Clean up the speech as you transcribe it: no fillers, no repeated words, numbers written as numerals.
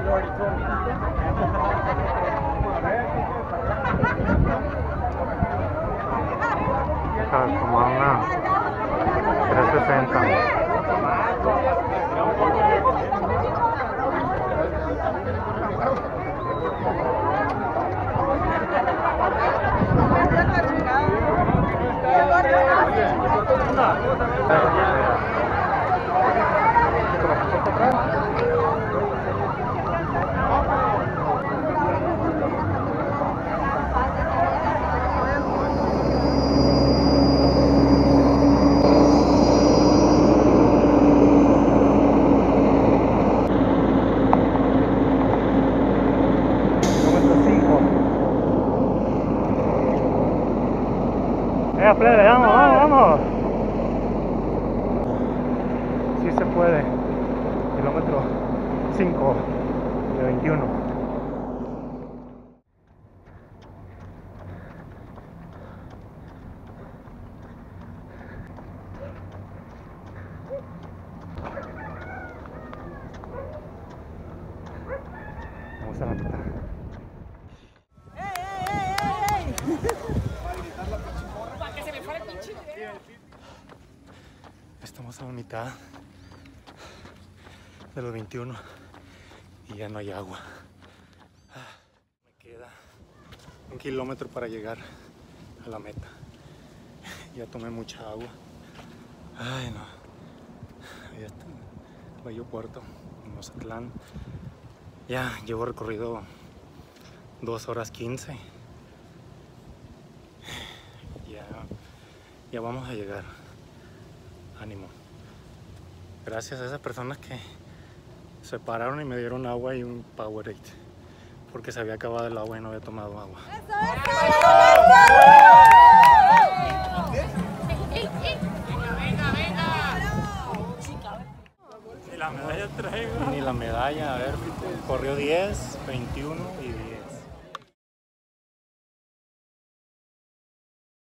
Como a una 360. Plebe, vamos, vamos, vamos. Sí se puede. Kilómetro 5 de 21. Vamos a la mitad. Estamos a la mitad de los 21 y ya no hay agua. Me queda 1 kilómetro para llegar a la meta. Ya tomé mucha agua. Ay, no. Ahí está Bello Puerto, en Mazatlán. Ya llevo recorrido 2 horas 15. Ya vamos a llegar. Ánimo. Gracias a esas personas que se pararon y me dieron agua y un Powerade, porque se había acabado el agua y no había tomado agua. Ni la medalla traigo. Ni la medalla, a ver, corrió 10, 21 y 10.